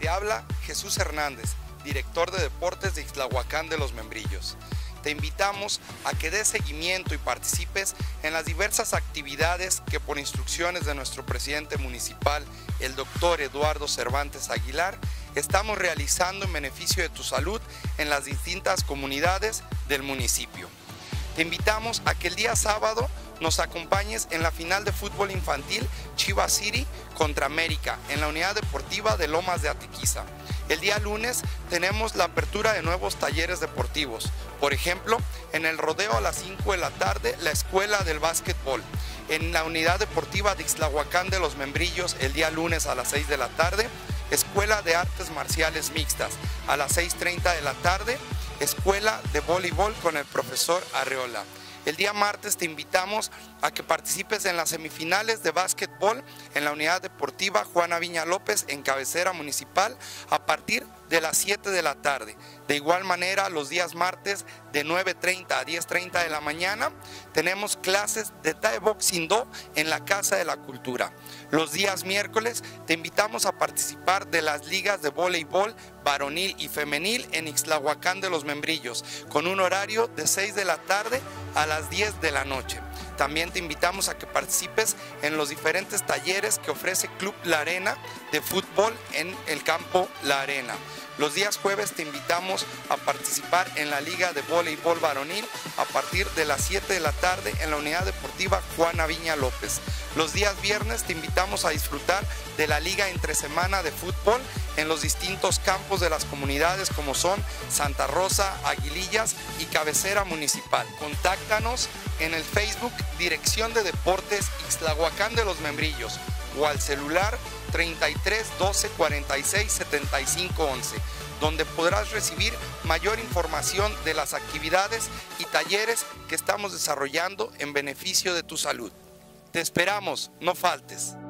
habla Jesús Hernández, director de Deportes de Ixtlahuacán de los Membrillos. Te invitamos a que des seguimiento y participes en las diversas actividades que por instrucciones de nuestro presidente municipal, el doctor Eduardo Cervantes Aguilar, estamos realizando en beneficio de tu salud en las distintas comunidades del municipio. Te invitamos a que el día sábado nos acompañes en la final de fútbol infantil Chivas City contra América en la unidad deportiva de Lomas de Atequiza. El día lunes tenemos la apertura de nuevos talleres deportivos. Por ejemplo, en el rodeo a las 5 de la tarde, la escuela del básquetbol. En la unidad deportiva de Ixtlahuacán de los Membrillos, el día lunes a las 6 de la tarde, escuela de artes marciales mixtas. A las 6:30 de la tarde, escuela de voleibol con el profesor Arreola. El día martes te invitamos a que participes en las semifinales de básquetbol en la unidad deportiva Juana Viña López en cabecera municipal a partir de las 7 de la tarde. De igual manera, los días martes de 9:30 a 10:30 de la mañana tenemos clases de Thai Boxing Do en la Casa de la Cultura. Los días miércoles te invitamos a participar de las ligas de voleibol varonil y femenil en Ixtlahuacán de los Membrillos, con un horario de 6 de la tarde a las 10 de la noche. También te invitamos a que participes en los diferentes talleres que ofrece Club La Arena de fútbol en el campo La Arena. Los días jueves te invitamos a participar en la Liga de Voleibol Varonil a partir de las 7 de la tarde en la unidad deportiva Juana Viña López. Los días viernes te invitamos a disfrutar de la Liga entre semana de fútbol en los distintos campos de las comunidades como son Santa Rosa, Aguilillas y Cabecera Municipal. Contáctanos en el Facebook Dirección de Deportes Ixtlahuacán de los Membrillos o al celular 33 12 46 75 11, donde podrás recibir mayor información de las actividades y talleres que estamos desarrollando en beneficio de tu salud. Te esperamos, no faltes.